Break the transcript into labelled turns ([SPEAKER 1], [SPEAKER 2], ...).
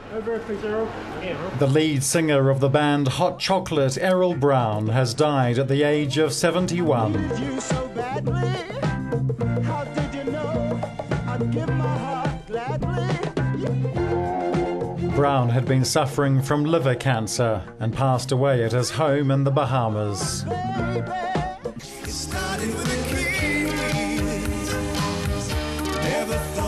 [SPEAKER 1] Over, please, Errol.
[SPEAKER 2] The lead singer of the band Hot Chocolate, Errol Brown, has died at the age of 71.
[SPEAKER 3] You so badly. How did you know I'd give my heart gladly?
[SPEAKER 2] Brown had been suffering from liver cancer and passed away at his home in the Bahamas.
[SPEAKER 3] It started with a kiss. Never thought